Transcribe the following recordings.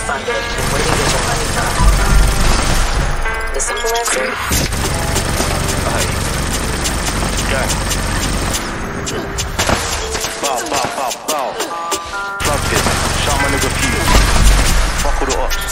fund it, and where do you get your money from? The simple answer? Hey. Gang. Bow, bow, bow, bow. Plug this. Shout my nigga Fuse. Fuck all the ops.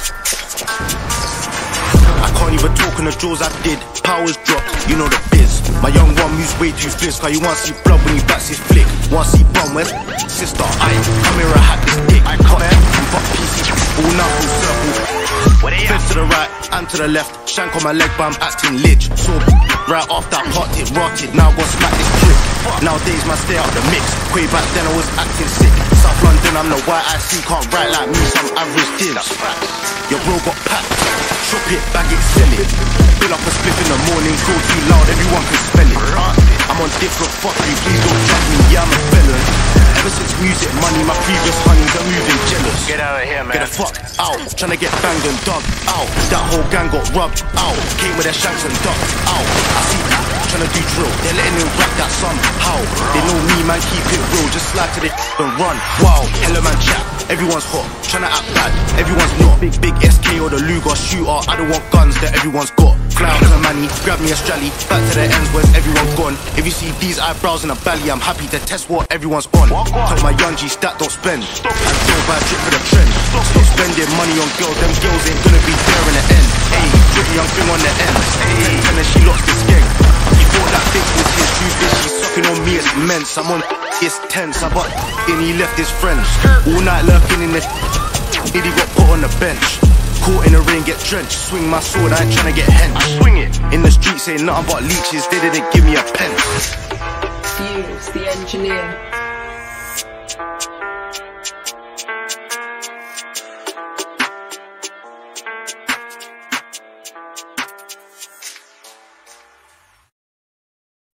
I can't even talk on the jaws I did. Powers dropped, you know the biz. My young one moves way too fierce, cause you want to see blood when he bats his flick. Want to see bum, where's sister? I come here, I hack this dick. I come here, fuck PC, all now full circle. Fence to the right and to the left. Shank on my leg, but I'm acting lich. So right after I popped it, rotted. Now go smack this trick. Nowadays, man, stay out the mix. Way back then, I was acting sick. South London, I'm the white IC, can't write like me, some average dibs. Your bro got packed. Chop it, bag it, sell it. Fill up a split in the morning, go too loud, everyone can smell it. I'm on different, fuck you, please don't judge me, yeah, I'm a felon. Ever since music money, my previous honeys are moving jealous. Get out of here, man. Get the fuck out, tryna get banged and dug out. That whole gang got rubbed out, came with their shanks and ducked out. I see that, tryna do drill, they're letting him rap that somehow. They know me, man, keep it real, just slide to the and run. Wow, hella man chat, everyone's hot, tryna act bad, everyone's not. Big SK or the Luger shooter, I don't want guns that everyone's got. Fly out to the manny, grab me a strally, back to the ends, where's everyone gone? If you see these eyebrows in a belly, I'm happy to test what everyone's on. Tell my young G's that don't spend, and don't buy a drip for the trend. Stop spending money on girls, them girls ain't gonna be there in the end. Hey, pretty young thing on the ends, and then she lost this gang. He thought that bitch was his true bitch, she's sucking on me, it's immense. I'm on, it's tense, I but and he left his friends. All night lurking in the he got put on the bench. Caught in the rain, get drenched. Swing my sword, I ain't tryna get hench. I swing it. In the streets, ain't nothing but leeches. They didn't give me a pence. Fuse, the engineer.